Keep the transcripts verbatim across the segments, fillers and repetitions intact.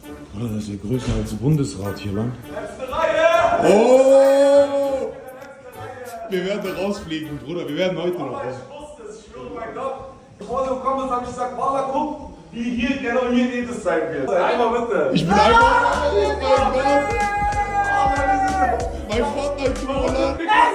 Oh, das ist ja größer als Bundesrat hier lang. Letzte Reihe! Oh! Wir werden rausfliegen, Bruder. Wir werden heute noch raus. Ich wusste es, ich schwöre mein Gott. Bevor du kommst, habe ich gesagt, Wallah, guck, wie hier, genau hier jedes sein wird. Einmal bitte. Ich bin einfach... Oh mein Gott! Mein Fortnite-Duo,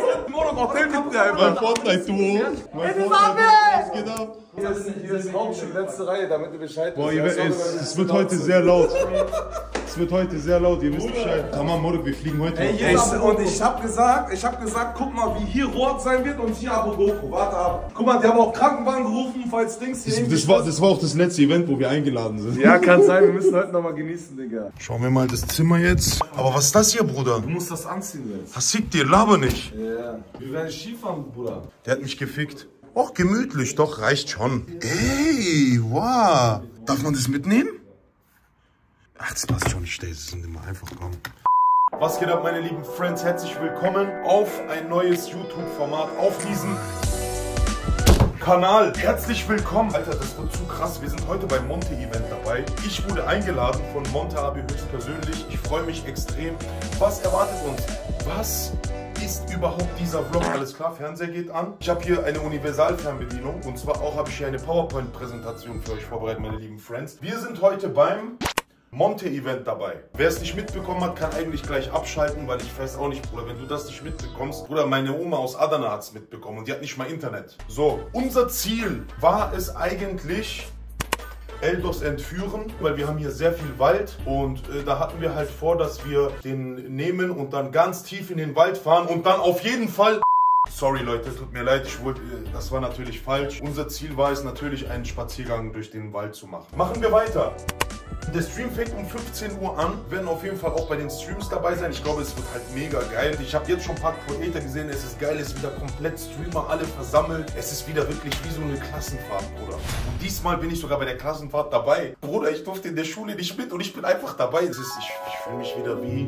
Mein Fortnite-Duo. Mein Fortnite-Duo. Was geht ab? Hier ist, hier ist Hauptschule, letzte Reihe, damit du Bescheid Boah, ihr, es, es wird heute sehr laut. Es wird heute sehr laut, ihr wisst Bescheid. Tamam, Moruk, wir fliegen heute Ey, noch yes, und ich hab gesagt, ich hab gesagt, guck mal, wie hier Rot sein wird und hier Abu Goku. Warte ab. Guck mal, die haben auch Krankenwagen gerufen, falls Dings hier das, das, war, das war auch das letzte Event, wo wir eingeladen sind. Ja, kann sein, wir müssen heute nochmal genießen, Digga. Schauen wir mal das Zimmer jetzt. Aber was ist das hier, Bruder? Du musst das anziehen jetzt. Was fickt dir? Laber nicht. Ja, wir werden Skifahren, Bruder. Der hat mich gefickt. Och, gemütlich, doch, reicht schon. Ey, wow. Darf man das mitnehmen? Ach, das passt schon nicht, das sind immer einfach komm. Was geht ab, meine lieben Friends? Herzlich willkommen auf ein neues YouTube-Format, auf diesem Kanal. Herzlich willkommen. Alter, das wird zu krass. Wir sind heute beim Monte-Event dabei. Ich wurde eingeladen von Monte Abi höchstpersönlich. Ich freue mich extrem. Was erwartet uns? Was ist überhaupt dieser Vlog? Alles klar, Fernseher geht an. Ich habe hier eine Universalfernbedienung und zwar auch habe ich hier eine PowerPoint-Präsentation für euch vorbereitet, meine lieben Friends. Wir sind heute beim Monte-Event dabei. Wer es nicht mitbekommen hat, kann eigentlich gleich abschalten, weil ich weiß auch nicht, Bruder, wenn du das nicht mitbekommst. Bruder, meine Oma aus Adana hat es mitbekommen und die hat nicht mal Internet. So, unser Ziel war es eigentlich, Eldos entführen, weil wir haben hier sehr viel Wald und äh, da hatten wir halt vor, dass wir den nehmen und dann ganz tief in den Wald fahren und dann auf jeden Fall... Sorry Leute, tut mir leid, ich wollte, äh, das war natürlich falsch. Unser Ziel war es natürlich, einen Spaziergang durch den Wald zu machen. Machen wir weiter. Der Stream fängt um fünfzehn Uhr an, wir werden auf jeden Fall auch bei den Streams dabei sein. Ich glaube, es wird halt mega geil. Ich habe jetzt schon ein paar Creator gesehen, es ist geil, es ist wieder komplett Streamer, alle versammelt. Es ist wieder wirklich wie so eine Klassenfahrt, Bruder. Und diesmal bin ich sogar bei der Klassenfahrt dabei. Bruder, ich durfte in der Schule nicht mit und ich bin einfach dabei. Es ist, ich ich fühle mich wieder wie,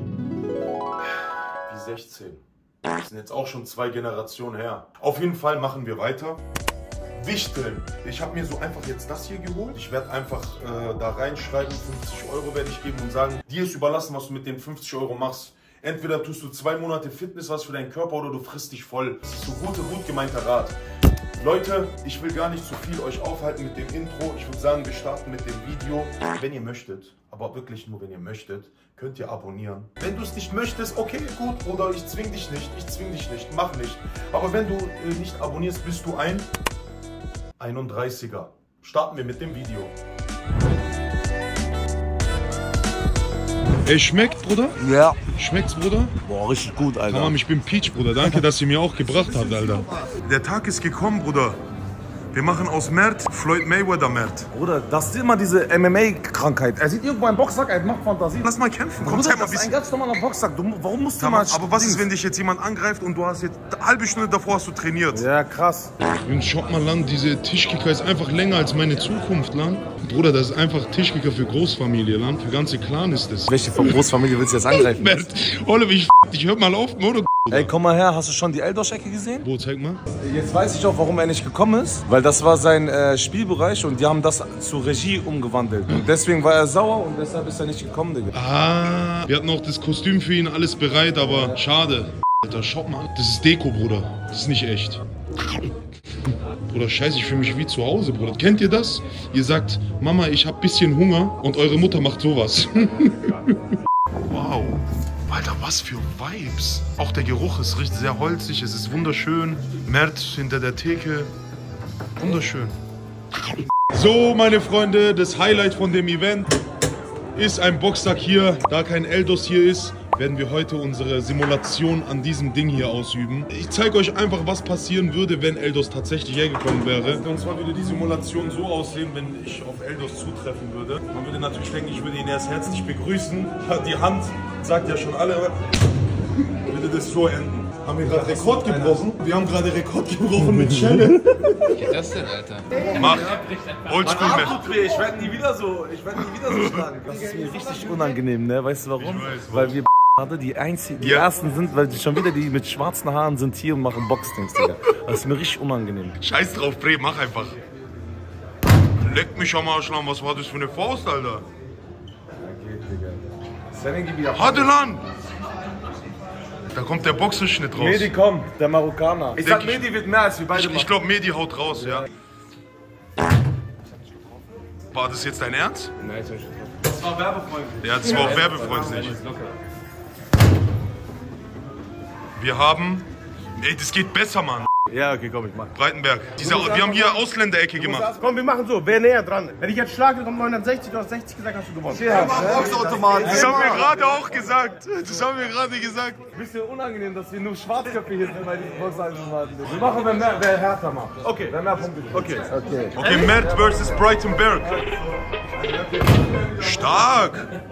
wie sechzehn. Das sind jetzt auch schon zwei Generationen her. Auf jeden Fall machen wir weiter. Wichteln. Ich habe mir so einfach jetzt das hier geholt. Ich werde einfach äh, da reinschreiben, fünfzig Euro werde ich geben und sagen, dir ist überlassen, was du mit den fünfzig Euro machst. Entweder tust du zwei Monate Fitness, was für deinen Körper, oder du frisst dich voll. Das ist so gute, gut gemeinter Rat. Leute, ich will gar nicht zu viel euch aufhalten mit dem Intro. Ich würde sagen, wir starten mit dem Video. Wenn ihr möchtet, aber wirklich nur wenn ihr möchtet, könnt ihr abonnieren. Wenn du es nicht möchtest, okay, gut, Bruder, ich zwing dich nicht, ich zwing dich nicht, mach nicht. Aber wenn du äh, nicht abonnierst, bist du ein einunddreißiger. Starten wir mit dem Video. Ey, schmeckt, Bruder? Ja. Schmeckt's, Bruder? Boah, richtig gut, Alter. Tamam, ich bin Peach, Bruder. Danke, dass ihr mir auch gebracht habt, Alter. Der Tag ist gekommen, Bruder. Wir machen aus Mert Floyd Mayweather Mert. Bruder, das ist immer diese M M A-Krankheit. Er sieht irgendwo einen Boxsack, er macht Fantasie. Lass mal kämpfen, komm, Bruder, zeig mal das ein ist ein bisschen. ganz normaler Boxsack. Du, warum musst du Tamam, mal... aber was ist, wenn dich jetzt jemand angreift und du hast jetzt eine halbe Stunde davor hast du trainiert? Ja, krass. Und schaut mal, Land, diese Tischkicker ist einfach länger als meine Zukunft, Land. Bruder, das ist einfach Tischkicker für Großfamilie, Land. Für ganze Clan ist das. Welche von Großfamilie willst du jetzt angreifen? Mert, Oliver, ich f*** dich, hör mal auf, Bruder. Ey, komm mal her, hast du schon die Eldos-Ecke gesehen? Wo, zeig mal. Jetzt weiß ich auch, warum er nicht gekommen ist. Weil das war sein äh, Spielbereich und die haben das zur Regie umgewandelt. Und deswegen war er sauer und deshalb ist er nicht gekommen, Digga. Ah, wir hatten auch das Kostüm für ihn, alles bereit, aber schade. Alter, schaut mal, das ist Deko, Bruder. Das ist nicht echt. Bruder, scheiße, ich fühle mich wie zu Hause, Bruder. Kennt ihr das? Ihr sagt, Mama, ich hab bisschen Hunger und eure Mutter macht sowas. Wow. Alter, was für Vibes. Auch der Geruch ist richtig sehr holzig, es ist wunderschön. Mert hinter der Theke. Wunderschön. So, meine Freunde, das Highlight von dem Event ist ein Boxsack hier. Da kein Eldos hier ist, werden wir heute unsere Simulation an diesem Ding hier ausüben. Ich zeige euch einfach, was passieren würde, wenn Eldos tatsächlich hergekommen wäre. Und zwar würde die Simulation so aussehen, wenn ich auf Eldos zutreffen würde. Man würde natürlich denken, ich würde ihn erst herzlich begrüßen. Die Hand sagt ja schon alle, würde das so enden. Haben wir gerade Rekord gebrochen? Wir haben gerade Rekord gebrochen mit Channel. Was ist das denn, Alter? Mach! Oldschool, Mein Arm tut weh, ich werde nie wieder so, ich werde nie wieder so schlagen. Das ist mir richtig unangenehm, ne? Weißt du warum? Ich weiß, Weil wir die einzigen, die Ja. ersten sind, weil die schon wieder die mit schwarzen Haaren sind hier und machen Boxdings, Digga. Das ist mir richtig unangenehm. Scheiß drauf, Bre, mach einfach. Leck mich am Arsch, was war das für eine Faust, Alter? Hadi lan! Da kommt der Boxenschnitt raus. Mehdi kommt, der Marokkaner. Ich Denk sag, ich- Mehdi wird mehr als wir beide Ich, ich glaube, Mehdi haut raus, ja. War das jetzt dein Ernst? Nein, das war werbefreundlich. Ja, das war auch werbefreundlich. Wir haben... Ey, das geht besser, Mann. Ja, okay, komm, ich mach. Breitenberg. Diese, wir haben hier Ausländerecke gemacht. Komm, wir machen so, wer näher dran? Wenn ich jetzt schlage, kommt neunhundertsechzig, du hast sechzig gesagt, hast du gewonnen. Das haben wir gerade auch gesagt. Das haben wir gerade gesagt. Bisschen unangenehm, dass wir nur Schwarzköpfe hier sind bei diesen Boxeinformaten. Wir machen, wenn mehr, wer härter macht. Okay. Wer mehr Punkte kriegt. Okay. Okay. Okay, Mert versus Breitenberg. Stark.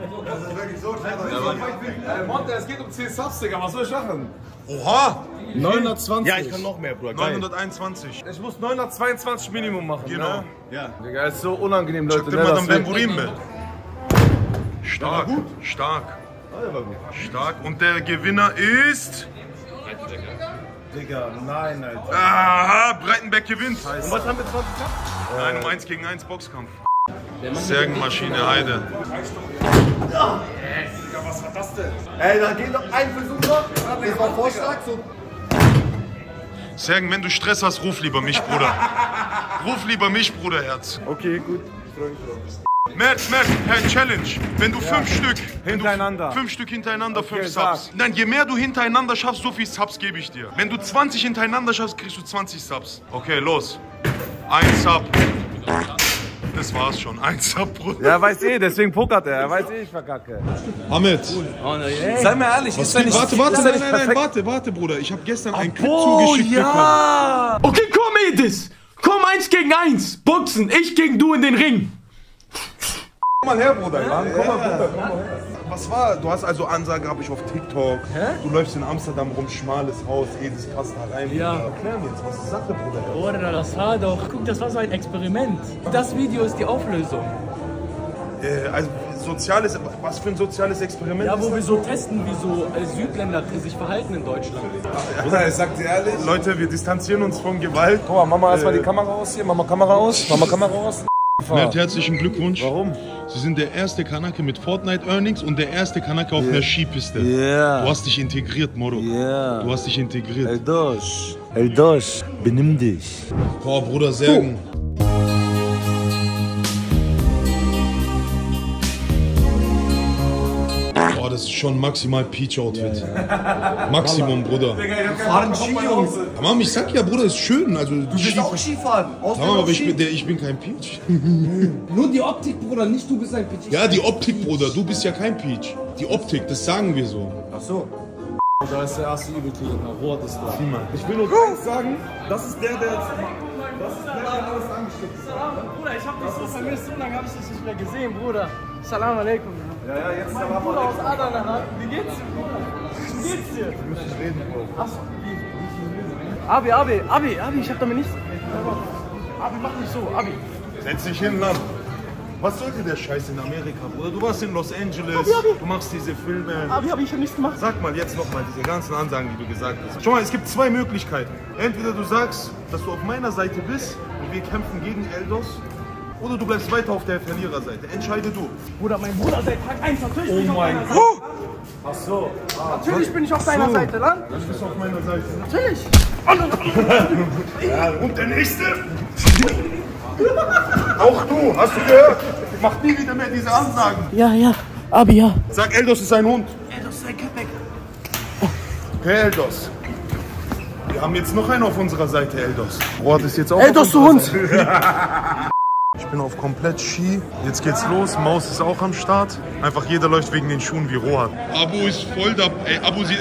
Äh, Monte, es geht um zehn Subs, Digga. Was soll ich machen? Oha. neunhundertzwanzig. Ja, ich kann noch mehr, Bruder. Geil. neunhunderteinundzwanzig. Ich muss neunhundertzweiundzwanzig Minimum machen. Genau. Ne? Ja. Digga, ist so unangenehm, Leute. Ne? Immer Das dann wird- Ben Burim. Stark. Stark. Stark. Und der Gewinner ist... Digga, nein, Alter. Aha, Breitenberg gewinnt. Und was haben wir zwanzig gehabt? Nein, um eins gegen eins Boxkampf. Särgenmaschine Heide. Ey, da geht noch ein Versuch noch. Das war Vorschlag, so. Särgen, wenn du Stress hast, ruf lieber mich, Bruder. Ruf lieber mich, Bruderherz. Okay, gut. Ich freu mich drauf. Mert, Mert, Herr Challenge. Wenn du fünf Stück... Wenn Hintereinander. Du fünf Stück hintereinander, fünf sag. Subs. Nein, je mehr du hintereinander schaffst, so viel Subs gebe ich dir. Wenn du zwanzig hintereinander schaffst, kriegst du zwanzig Subs. Okay, los. Ein Sub. Das war's schon. Ein Sub, Bruder. Ja, weiß eh, deswegen pokert er. Er weiß eh, ich verkacke. Ahmed. Sei mir ehrlich, ist er nicht... Warte, warte, ist er nein, nicht nein, nein, perfekt? warte, warte, Bruder. Ich habe gestern einen Clip Oh, zugeschickt bekommen. ja! Okay, komm, Edis! Komm, eins gegen eins! Boxen, ich gegen du in den Ring! Komm mal her, Bruder. Mann. Komm mal, Bruder. Komm mal her. Was war? Du hast also Ansage, habe ich auf TikTok. Du läufst in Amsterdam rum, schmales Haus, Edis passt da rein. Ja. Erklär mir jetzt, was ist Sache, Bruder? Bruder, das war doch... Guck, das war so ein Experiment. Das Video ist die Auflösung. Äh, also, soziales, was für ein soziales Experiment Ja, ist wo wir das? so testen, wie so äh, Südländer sich verhalten in Deutschland. Bruder, ich sag dir ehrlich. Leute, wir distanzieren uns von Gewalt. Guck mal, mach mal erstmal die Kamera aus hier. Mach mal Kamera aus. Mach mal Kamera aus. Mert, herzlichen Glückwunsch. Warum? Sie sind der erste Kanake mit Fortnite Earnings und der erste Kanake auf einer Skipiste. Yeah. Du hast dich integriert, Moro. Yeah. Du hast dich integriert. Eldosh. Eldosh, benimm dich. Boah, Bruder, Särgen. Boah, das ist schon maximal Peach-Outfit. Maximum, Bruder. Fahren Ski, Jungs. Mann, ich sag ja, Bruder, ist schön. Also, Du bist auch Skifahren. Tamam, aber ich bin, der, ich bin kein Peach. Nur die Optik, Bruder, nicht du bist ein Pitch. Ja, die Optik, Bruder, du bist ja kein Peach. Die Optik, das sagen wir so. Ach so. Da ist der erste Übelkrieg. Rot ist da. Ich will nur eins sagen, das ist der, der jetzt... Das ist der, der alles angesteckt hat. Bruder, ich hab dich so vermisst, so lange hab ich dich nicht mehr gesehen, Bruder. Salam alaikum. Ja, ja, jetzt Mein Bruder aus Adana, wie geht's dir, Bruder? Wie geht's dir? wir müssen reden, Bro. Achso, wie? Abi, Abi, Abi, Abi, ich hab damit nichts... Abi, mach nicht so, Abi. Setz dich hin, Mann. Was sollte der Scheiß in Amerika, Bruder? Du warst in Los Angeles, du machst diese Filme. Abi, hab ich hab nichts gemacht. Sag mal jetzt nochmal diese ganzen Ansagen, die du gesagt hast. Schau mal, es gibt zwei Möglichkeiten. Entweder du sagst, dass du auf meiner Seite bist und wir kämpfen gegen Eldos, oder du bleibst weiter auf der Verliererseite. Entscheide du. Bruder, mein Bruder seit Tag eins, natürlich bin ich auf deiner Seite. Ach so. Natürlich bin ich auf deiner Seite, Land. Dann bist du auf meiner Seite. Natürlich. Ja, und der nächste? Auch du, hast du gehört? Mach nie wieder mehr diese Ansagen. Ja, ja, Abi, ja. Sag, Eldos ist ein Hund. Ey, das ist ein Köpek. Okay, Eldos. Wir haben jetzt noch einen auf unserer Seite, Eldos. Boah, das ist jetzt auch Eldos, auf du unserer Hund. Seite. Ich bin auf komplett Ski. Jetzt geht's los. Maus ist auch am Start. Einfach jeder läuft wegen den Schuhen wie Rohat. Abu ist voll da. Ey, Abu sieht.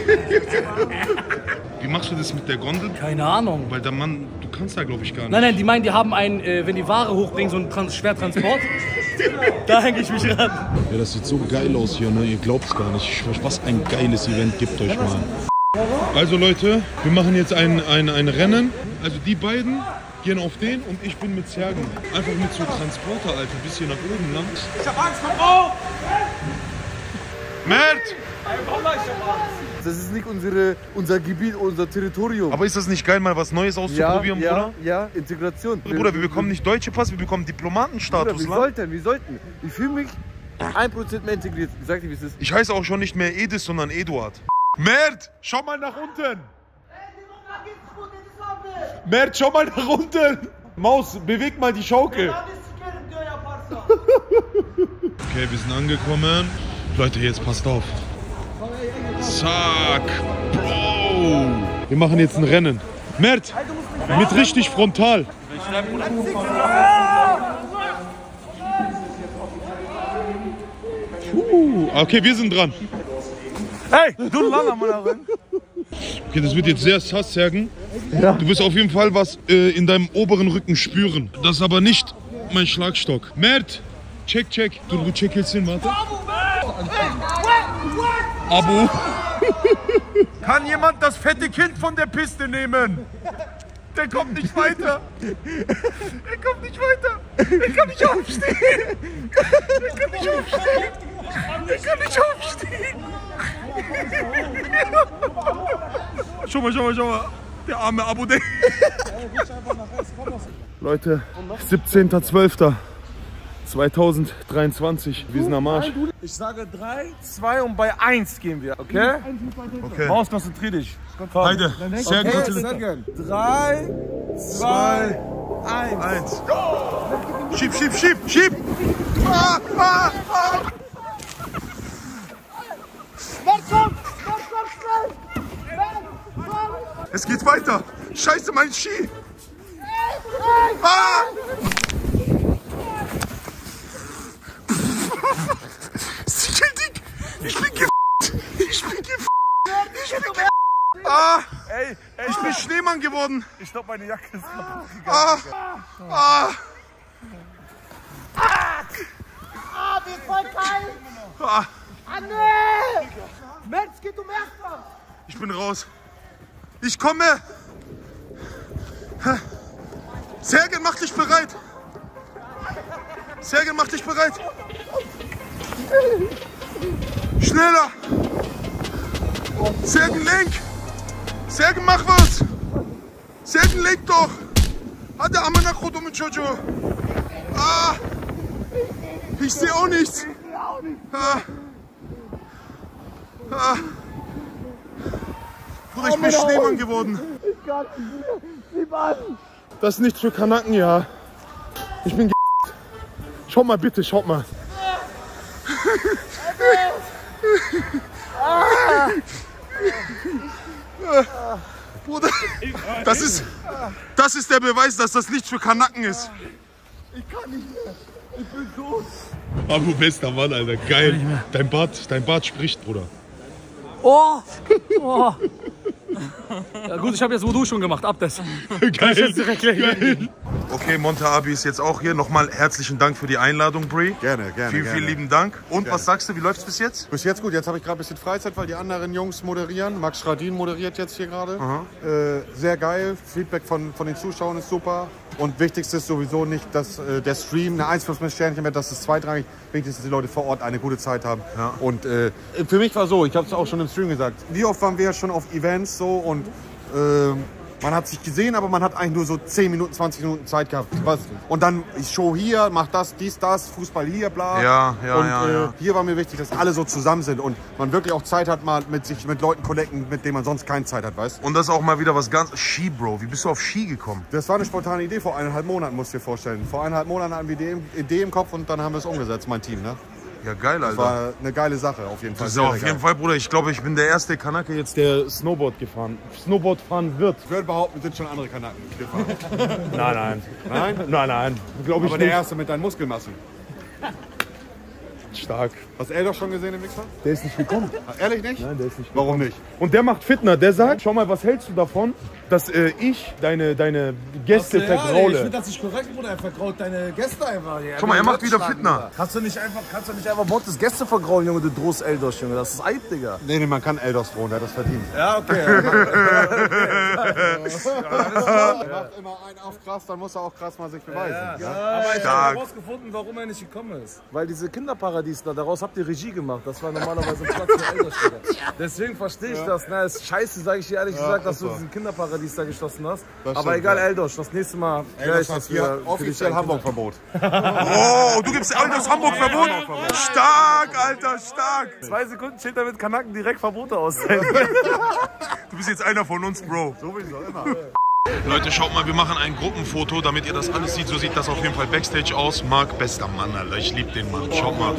Wie machst du das mit der Gondel? Keine Ahnung. Weil der Mann, du kannst da glaube ich gar nicht. Nein, nein, die meinen, die haben einen, äh, wenn die Ware hochbringen, so einen Trans Schwertransport. Da hänge ich mich ran. Ja, das sieht so geil aus hier, ne? Ihr glaubt's gar nicht. Ich schwör, was ein geiles Event gibt euch mal. Also Leute, wir machen jetzt ein, ein, ein Rennen. Also die beiden gehen auf den und ich bin mit Särgen. Einfach mit so Transporter, Alter, bis hier nach oben lang. Ich hab Angst, komm auf! Mert! Das ist nicht unsere, unser Gebiet, unser Territorium. Aber ist das nicht geil, mal was Neues auszuprobieren, ja, Bruder? ja, Integration. Bruder, wir bekommen nicht deutsche Pass, wir bekommen Bruder, Diplomatenstatus, wir Land. sollten, wir sollten. Ich fühle mich ein Prozent mehr integriert. Sag dir, wie es ist. Ich heiße auch schon nicht mehr Edis, sondern Eduard. Mert, schau mal nach unten. Mert, schau mal nach unten. Maus, beweg mal die Schaukel. Okay, wir sind angekommen. Leute, jetzt passt auf. Zack. Bro. Wir machen jetzt ein Rennen. Mert, mit richtig frontal. Puh. Okay, wir sind dran. Hey, du langer Mann. Okay, das wird jetzt sehr sass, Sergen. Ja. Du wirst auf jeden Fall was äh, in deinem oberen Rücken spüren. Das ist aber nicht mein Schlagstock. Mert, check, check. Du, du check jetzt hin, warte. Abo. Kann jemand das fette Kind von der Piste nehmen? Der kommt nicht weiter. Er kommt nicht weiter. Er kann nicht aufstehen. Er kann nicht aufstehen. Er kann nicht aufstehen. Schau mal, schau mal, schau mal. Der arme Abo. Leute, siebzehnter zwölfter zweitausenddreiundzwanzig. Wir sind am Arsch. Ich sage drei, zwei und bei eins gehen wir, okay? Okay. Maus, konzentrier dich. Heide, sehr Okay, gut. sehr gern. drei, zwei, eins. Eins. Schieb, schieb, schieb, schieb. Ah, ah, ah. Es geht weiter. Scheiße, mein Ski. Ah. Ich bin ge... Ich bin ge... Ich bin ge... Ah. Ey, ey, Ich bin Schneemann geworden. ich glaube, meine Jacke ist kaputt gegangen. Ah. Ah. Ah, wie voll kalt! Ah. Ah, nee! Mensch, geht um Erster! Ich bin raus. Ich komme. Sergen, mach dich bereit. Sergen, mach dich bereit. Schneller. Sergen, lenk. Sergen, mach was. Sergen, lenk doch. Hadi amına kodumu çocuğu. Ah. Ich sehe auch nichts. Ah. Ah. Bruder, ich bin Schneemann geworden. Ich kann nicht mehr. Das ist nichts für Kanaken, ja. Ich bin ge... Schaut mal bitte, schaut mal. Bruder, das ist, das ist der Beweis, dass das nichts für Kanaken ist. Ich kann nicht mehr. Ich bin tot. Abu, bester Mann, Alter. Geil. Dein Bart, dein Bart spricht, Bruder. Oh! Oh! Ja gut, ich habe jetzt Wudu schon gemacht, ab das. Geil. Jetzt direkt Geil. Okay, Monte Abi ist jetzt auch hier. Nochmal herzlichen Dank für die Einladung, Brie. Gerne, gerne. Vielen, gerne. vielen lieben Dank. Und was sagst du, wie läuft's bis jetzt? Bis jetzt gut, jetzt habe ich gerade ein bisschen Freizeit, weil die anderen Jungs moderieren. Max Schradin moderiert jetzt hier gerade. Äh, sehr geil, Feedback von, von den Zuschauern ist super. Und wichtigste ist sowieso nicht, dass äh, der Stream eine eins plus fünf Sternchen wird, das ist zweitrangig. Wichtig ist, dass die Leute vor Ort eine gute Zeit haben. Ja. Und äh, für mich war so, ich habe es auch schon im Stream gesagt, wie oft waren wir schon auf Events so und äh, man hat sich gesehen, aber man hat eigentlich nur so zehn Minuten, zwanzig Minuten Zeit gehabt. Was? Und dann ich Show hier, mach das, dies, das, Fußball hier, bla. Ja, ja, und ja, äh, ja. hier war mir wichtig, dass alle so zusammen sind und man wirklich auch Zeit hat, mal mit sich mit Leuten connecten, mit denen man sonst keine Zeit hat, weißt? Und das ist auch mal wieder was ganz... Ski, Bro. Wie bist du auf Ski gekommen? Das war eine spontane Idee vor eineinhalb Monaten, musst du dir vorstellen. Vor eineinhalb Monaten hatten wir die Idee im Kopf und dann haben wir es umgesetzt, mein Team, ne? Ja, geil, Das Alter. war eine geile Sache, auf jeden Fall. Das ist Sehr, auf sehr jeden geil. Fall, Bruder. Ich glaube, ich bin der erste Kanake jetzt, der Snowboard gefahren, Snowboard fahren wird. Ich würde behaupten, sind schon andere Kanaken gefahren. Nein, nein. Nein? Nein, nein. Glaube ich Aber der nicht. erste mit deinen Muskelmassen. Stark. Hast du Eldof schon gesehen im Mixer? Der ist nicht gekommen. Ehrlich nicht? Nein, der ist nicht Warum nicht? Und der macht Fitner. Der sagt, schau mal, was hältst du davon, dass äh, ich deine, deine Gäste Ja, ich vergraule? finde das nicht korrekt, Bruder. Er vergraut deine Gäste einfach. Ja, Schau mal, er macht wieder Fitner. Kannst du nicht einfach, kannst du nicht einfach Montes Gäste vergraulen, Junge, du Drost Eldos, Junge. Das ist Eid, Digga. Nee, nee, man kann Eldos drohen, der hat das verdient. Ja, okay. Er macht immer einen auf krass, dann muss er auch krass mal sich beweisen. Ja. Ja. Aber ich Stark. habe herausgefunden, warum er nicht gekommen ist. Weil diese Kinderparadies, da, daraus habt ihr Regie gemacht. Das war normalerweise ein Platz für Elderstädter. Deswegen verstehe ich ja. das. Na, ist scheiße, sage ich dir ehrlich ja, gesagt, dass du diesen Kinderparadies da geschlossen hast. Das Aber egal, ja. Eldosch, das nächste Mal vielleicht das hier offiziell Hamburg-Verbot. Oh, du gibst Eldosch Hamburg-Verbot? Stark, Alter, stark. Zwei Sekunden steht da mit Kanaken direkt Verbote aus. Du bist jetzt einer von uns, Bro. Sowieso, immer. Leute, schaut mal, wir machen ein Gruppenfoto, damit ihr das alles seht. So sieht das auf jeden Fall Backstage aus. Marc, bester Mann, Alter. Ich liebe den Mann. Schaut mal,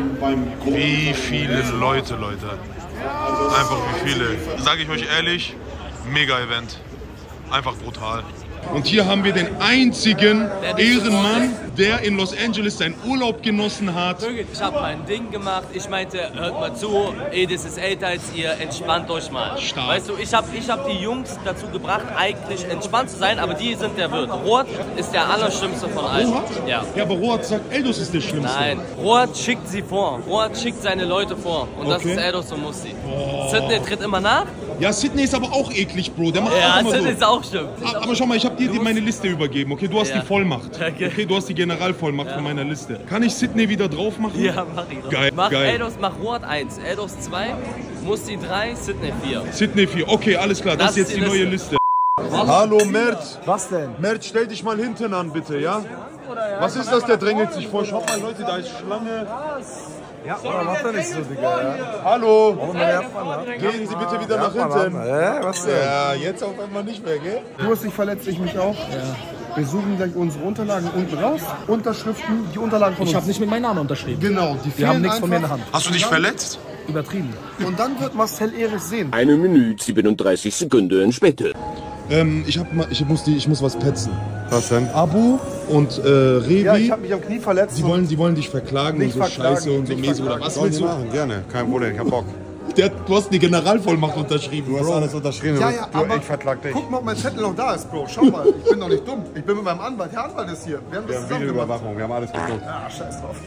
wie viele Leute, Leute. Einfach wie viele. Sage ich euch ehrlich, mega Event. Einfach brutal. Und hier haben wir den einzigen Ehrenmann, der in Los Angeles seinen Urlaub genossen hat. Ich habe mein Ding gemacht. Ich meinte, hört mal zu, Edis ist älter als ihr, entspannt euch mal. Stark. Weißt du, ich habe ich hab die Jungs dazu gebracht, eigentlich entspannt zu sein, aber die sind der Wirt. Roth ist der Allerschlimmste von allen. Roth? Ja. Ja, aber Roth sagt, Eldos ist der Schlimmste. Nein, Roth schickt sie vor. Roth schickt seine Leute vor. Und das Okay. ist Eldos und Mussi. Oh. Sidney tritt immer nach. Ja, Sidney ist aber auch eklig, Bro. Der macht Ja, auch immer Sidney so. ist auch schlimm. Aber schau mal, ich habe dir die meine Liste übergeben, okay? Du hast Ja. die Vollmacht. Okay. Okay, du hast die Generalvollmacht von meiner Liste. Kann ich Sidney wieder drauf machen? Ja, mach ich doch. Geil, Mach geil. Eldos, mach Roth eins, Eldos zwei, Mussi drei, Sidney vier. Sidney vier, okay, alles klar, das, Das ist jetzt ist die die neue Liste. Liste. Hallo Mert. Was denn? Mert, stell dich mal hinten an, bitte, ja? Was ist das? Der drängelt sich vor. Schaut mal, Leute, da ist Schlange. Ja, oder macht er nicht so, Digga. Ja. Hallo. Oh, meine Herzen, Gehen Sie bitte wieder nach ja. hinten. Ja, was denn? Ja, jetzt auf einmal nicht mehr, gell? Du hast dich verletzt, ich mich auch. Ja. Wir suchen gleich unsere Unterlagen unten raus. Unterschriften, die Unterlagen von uns. Ich habe nicht mit meinem Namen unterschrieben. Genau, die Wir haben fehlen nichts von mir in der einfach. Hand. Hast du dich verletzt? Übertrieben. Und dann wird Marcel Erich sehen. Eine Minute siebenunddreißig Sekunden später. Ähm, ich, hab mal, ich, muss die, ich muss was petzen. Was denn? Abu und äh, Revi, Ja, ich habe mich am Knie verletzt. die, wollen, die wollen dich verklagen Nicht und so verklagen, Scheiße und so nicht mäßig. Oder verklagen. was Sollen willst die du? machen? Gerne, kein Problem, ich hab Bock. Der, du hast die Generalvollmacht unterschrieben, Du hast Bro. alles unterschrieben. Ja, ja, du, aber ich verklag dich. guck mal, ob mein Zettel noch da ist, Bro. Schau mal, ich bin doch nicht dumm. Ich bin mit meinem Anwalt. Der Anwalt ist hier. Wir haben Wir das haben zusammen gemacht. Videoüberwachung, wir haben alles geguckt. Ah, scheiß drauf.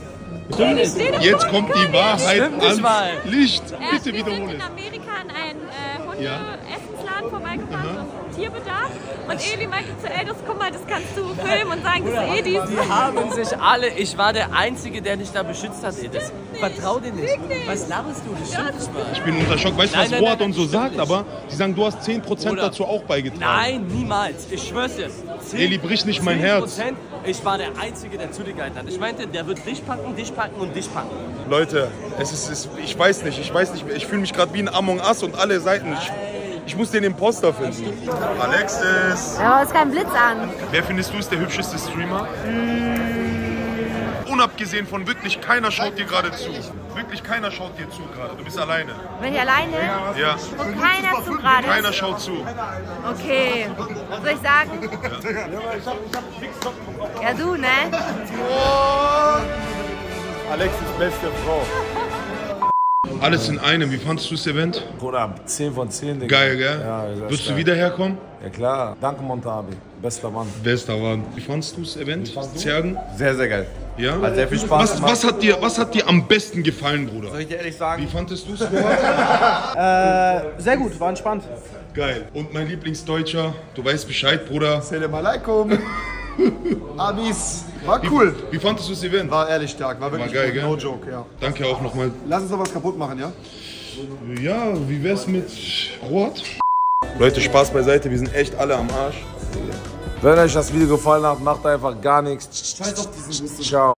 Jetzt kommt die Wahrheit Stimmt nicht mal. ans Licht. Äh, Bitte wir wiederhole sind in es. Amerika an einen äh, Ja. Hunde-Essensladen vorbeigefahren, so Tierbedarf. Und Eli meinte zu Eldos, guck mal, das kannst du filmen und sagen, das ist Edis. Die haben sich alle, ich war der Einzige, der dich da beschützt hat, Edis. Vertrau dir nicht. Was laberst du? Das stimmt nicht mal. Ich bin unter Schock. Weißt du, Nein, was nein, Rohat nein, und so stimmt sagt? nicht. Aber die sagen, du hast zehn Prozent Bruder. dazu auch beigetragen. Nein, niemals. Ich schwör's dir. zehn- Eli, brich nicht mein zehn Herz. Prozent. Ich war der Einzige, der zu dir gehalten hat. Ich meinte, der wird dich packen, dich packen und dich packen. Leute, es ist, es, ich weiß nicht, ich weiß nicht mehr. Ich fühle mich gerade wie ein Among Us und alle Seiten. Ich, ich muss den Imposter finden. Alexis! Ja, aber es ist kein Blitz an. Wer findest du ist der hübscheste Streamer? Unabgesehen von wirklich keiner schaut dir gerade zu. Wirklich keiner schaut dir zu gerade. Du bist alleine. Bin ich alleine? Ja. Und keiner zu gerade. Keiner schaut zu. Okay. Was soll ich sagen? Ja, du, ne? Alexis, beste Frau. Alles in einem. Wie fandest du das Event? Bruder, zehn von zehn, Digga. Geil, gell? Ja, sehr Würdest du stark. wieder herkommen? Ja klar. Danke, Montabi. Bester Mann. Bester Mann. Wie fandest du das Event? Zergen? Sehr, sehr geil. Ja? Hat sehr viel Spaß Was, gemacht. was, hat dir, was hat dir am besten gefallen, Bruder? Soll ich dir ehrlich sagen? Wie fandest du es? Äh, sehr gut, war entspannt. Geil. Und mein Lieblingsdeutscher, du weißt Bescheid, Bruder. Salam alaikum. Abis. War cool. Wie, wie fandest du das Event? War ehrlich stark. War wirklich War geil, gut. gell? No joke, ja. Danke auch nochmal. Lass uns noch was kaputt machen, ja? Ja, wie wär's mit Rot? Leute, Spaß beiseite, wir sind echt alle am Arsch. Wenn euch das Video gefallen hat, macht einfach gar nichts. Ciao.